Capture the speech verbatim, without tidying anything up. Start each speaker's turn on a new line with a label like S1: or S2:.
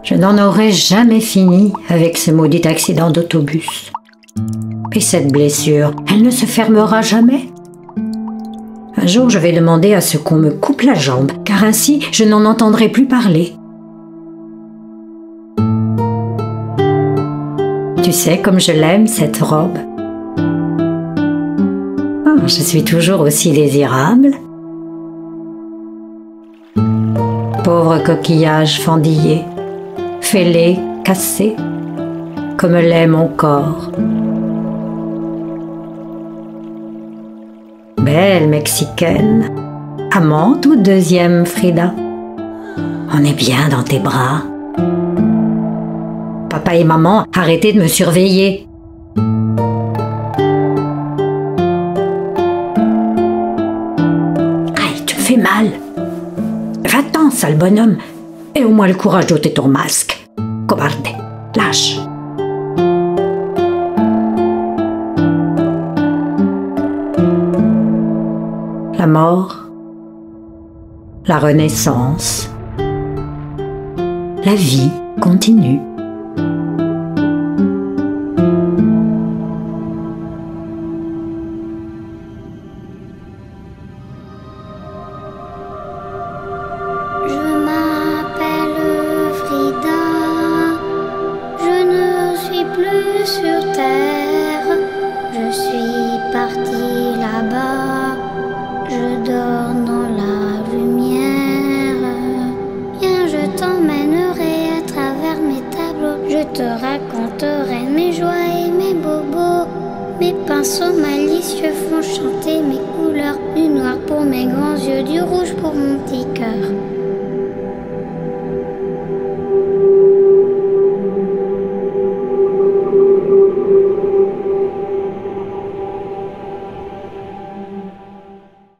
S1: Je n'en aurais jamais fini avec ce maudit accident d'autobus. Et cette blessure, elle ne se fermera jamais. Un jour, je vais demander à ce qu'on me coupe la jambe, car ainsi, je n'en entendrai plus parler. Tu sais comme je l'aime, cette robe. Oh, je suis toujours aussi désirable. Pauvre coquillage fendillé, fêlé, cassé, comme l'est mon corps. Belle mexicaine, amante ou deuxième Frida? On est bien dans tes bras. Papa et maman, arrêtez de me surveiller. Aïe, tu me fais mal. Va-t'en, sale bonhomme, et au moins le courage d'ôter ton masque. Cobarde, lâche. La mort, la renaissance, la vie continue.
S2: Je m'appelle Frida, je ne suis plus sur terre, je suis partie là-bas, je dors dans la lumière. Viens, je t'emmènerai à travers mes tableaux, je te raconterai mes joies et mes bobos. Mes pinceaux malicieux font chanter mes couleurs, du noir pour mes grands yeux, du rouge pour mon petit cœur.